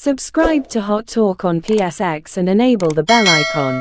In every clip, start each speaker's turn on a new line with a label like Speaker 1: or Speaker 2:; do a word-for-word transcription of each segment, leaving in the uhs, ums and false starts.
Speaker 1: Subscribe to Hot Talk on P S X and enable the bell icon.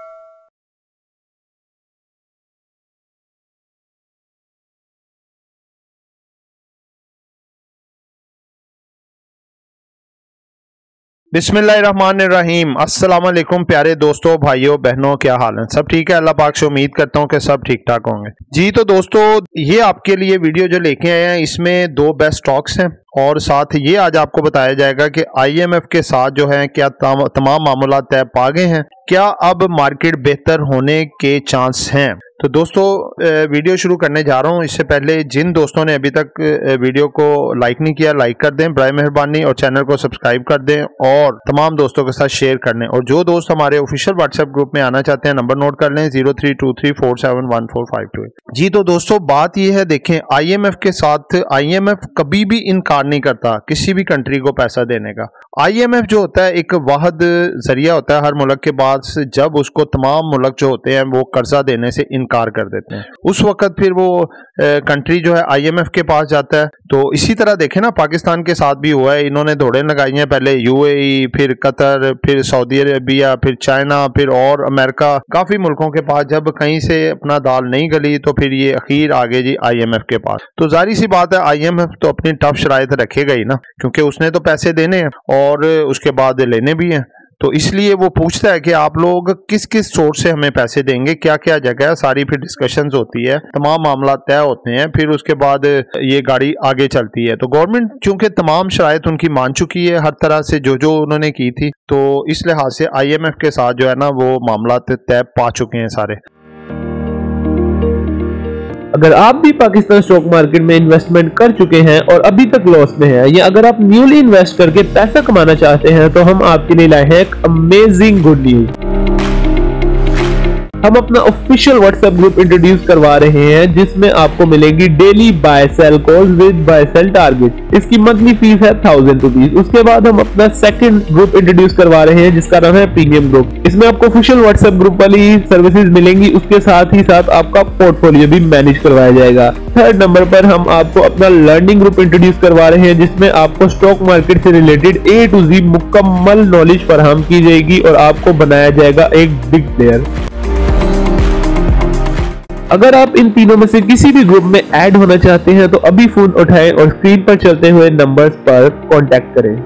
Speaker 2: बिस्मिल्लाहिर्रहमानिर्रहीम। अस्सलाम वालेकुम प्यारे दोस्तों, भाइयों बहनों, क्या हाल है? सब ठीक है? अल्लाह पाक से उम्मीद करता हूँ कि सब ठीक ठाक होंगे। जी तो दोस्तों, ये आपके लिए वीडियो जो लेके आए हैं इसमें दो बेस्ट स्टॉक्स हैं और साथ ये आज आपको बताया जाएगा कि आईएमएफ के साथ जो है क्या तम, तमाम मामला तय पा गए हैं, क्या अब मार्केट बेहतर होने के चांस हैं। तो दोस्तों वीडियो शुरू करने जा रहा हूं, इससे पहले जिन दोस्तों ने अभी तक वीडियो को लाइक नहीं किया लाइक कर दें बराए मेहरबानी, और चैनल को सब्सक्राइब कर दें और तमाम दोस्तों के साथ शेयर कर लें। और जो दोस्त हमारे ऑफिशियल व्हाट्सएप ग्रुप में आना चाहते हैं नंबर नोट कर लें zero three two three four seven one four five two. जी तो दोस्तों बात यह है, देखें आईएमएफ के साथ आईएमएफ कभी भी इनकार नहीं करता किसी भी कंट्री को पैसा देने का। आईएमएफ जो होता है एक वाहिद जरिया होता है हर मुल्क के बाद जब उसको तमाम मुल्क जो होते हैं वो कर्जा देने से इनकार कर देते हैं, उस वक्त फिर वो कंट्री जो है आईएमएफ के पास जाता है। तो इसी तरह देखें ना, पाकिस्तान के साथ भी हुआ है, इन्होंने दौड़े लगाई हैं, पहले यूएई, फिर कतर, फिर सऊदी अरेबिया, फिर चाइना, फिर और अमेरिका, काफी मुल्कों के पास जब कहीं से अपना दाल नहीं गली तो फिर ये अखीर आगे जी आईएमएफ के पास। तो जाहिर सी बात है आईएमएफ तो अपनी टफ शराइत रखेगा ही ना, क्योंकि उसने तो पैसे देने हैं और उसके बाद लेने भी हैं। तो इसलिए वो पूछता है कि आप लोग किस किस सोर्स से हमें पैसे देंगे, क्या क्या जगह है, सारी फिर डिस्कशंस होती है, तमाम मामला तय होते हैं, फिर उसके बाद ये गाड़ी आगे चलती है। तो गवर्नमेंट चूंकि तमाम शराइत उनकी मान चुकी है हर तरह से जो जो उन्होंने की थी, तो इस लिहाज से आईएमएफ के साथ जो है ना वो मामला तय पा चुके हैं सारे।
Speaker 3: अगर आप भी पाकिस्तान स्टॉक मार्केट में इन्वेस्टमेंट कर चुके हैं और अभी तक लॉस में हैं, या अगर आप न्यूली इन्वेस्ट करके पैसा कमाना चाहते हैं, तो हम आपके लिए लाए हैं एक अमेजिंग गुड न्यूज। हम अपना ऑफिशियल व्हाट्सएप ग्रुप इंट्रोड्यूस करवा रहे हैं जिसमें आपको मिलेगी daily buy sell calls with buy sell target. इसकी मंथली फीस है थाउजेंड रुपीज। उसके बाद हम अपना सेकंड ग्रुप इंट्रोड्यूस करवा रहे हैं जिसका नाम है प्रीमियम ग्रुप। इसमें आपको ऑफिशियल व्हाट्सएप ग्रुप वाली सर्विसेज मिलेंगी, उसके साथ ही साथ आपका पोर्टफोलियो भी मैनेज करवाया जाएगा। थर्ड नंबर पर हम आपको अपना लर्निंग ग्रुप इंट्रोड्यूस करवा रहे हैं जिसमें आपको स्टॉक मार्केट से रिलेटेड ए टू जी मुकम्मल नॉलेज फराहम की जाएगी और आपको बनाया जाएगा एक बिग प्लेयर। अगर आप इन तीनों में से किसी भी ग्रुप में ऐड होना चाहते हैं तो अभी फोन उठाएं और स्क्रीन पर चलते हुए नंबर्स पर कांटेक्ट करें।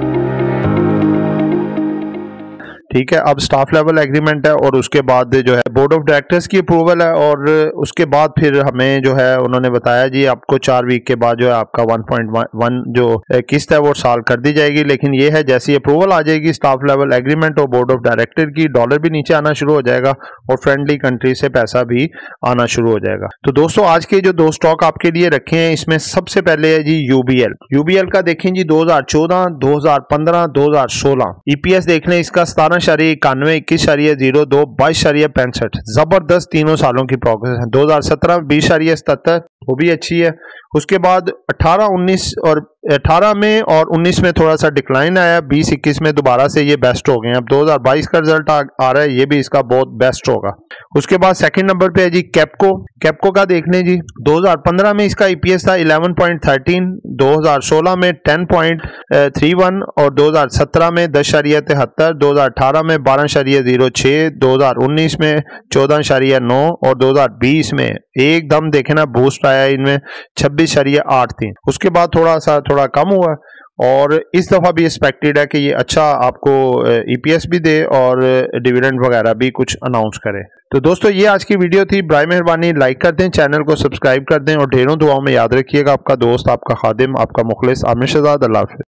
Speaker 2: ठीक है, अब स्टाफ लेवल एग्रीमेंट है और उसके बाद जो है बोर्ड ऑफ डायरेक्टर्स की अप्रूवल है और उसके बाद फिर हमें जो है उन्होंने बताया जी आपको चार वीक के बाद जो है आपका वन पॉइंट वन जो किस्त है वो साल कर दी जाएगी। लेकिन ये है जैसी अप्रूवल आ जाएगी स्टाफ लेवल एग्रीमेंट और बोर्ड ऑफ डायरेक्टर की, डॉलर भी नीचे आना शुरू हो जाएगा और फ्रेंडली कंट्री से पैसा भी आना शुरू हो जाएगा। तो दोस्तों आज के जो दो स्टॉक आपके लिए रखे हैं इसमें सबसे पहले है जी यूबीएल। यूबीएल का देखें जी दो हजार चौदह, दो हजार पंद्रह, दो हजार सोलह ईपीएस देख लें, इसका सतारह शरिया इक्यानवे, इक्कीस शरिया जीरो दो, बाईस शरिया पैंसठ, जबरदस्त तीनों सालों की प्रोग्रेस है। दो हजार सत्रह बीस शरिया सतहत्तर, वो भी अच्छी है। उसके बाद अठारह उन्नीस और अठारह में और उन्नीस में थोड़ा सा डिक्लाइन आया, बीस इक्कीस में दोबारा से ये बेस्ट हो गए। अब दो हजार बाईस का रिजल्ट आ, आ रहा है, ये भी इसका बहुत बेस्ट होगा। उसके बाद सेकंड नंबर पे है जी कैप्को। कैप्को का देख लें जी दो हजार पंद्रह में इसका ईपीएस था ग्यारह पॉइंट तेरह, दो हजार सोलह में दस पॉइंट इकतीस और दो हजार सत्रह में दस शरिया तिहत्तर, दो हजार अठारह में बारह शरिया जीरो छः, दो हजार उन्नीस में चौदह शरिया नौ और दो हजार बीस में एकदम देखे ना बूस्ट आया, इनमें छब्बीस शरिया आठ थी। उसके बाद थोड़ा सा थोड़ा कम हुआ और इस दफा भी एक्सपेक्टेड है कि ये अच्छा आपको ईपीएस भी दे और डिविडेंड वगैरह भी कुछ अनाउंस करे। तो दोस्तों ये आज की वीडियो थी, बराए मेहरबानी लाइक कर दें, चैनल को सब्सक्राइब कर दें और ढेरों दुआओं में याद रखिएगा। आपका दोस्त, आपका खादिम, आपका मुखलिस आमिर शहजाद। अल्लाह हाफ़िज़।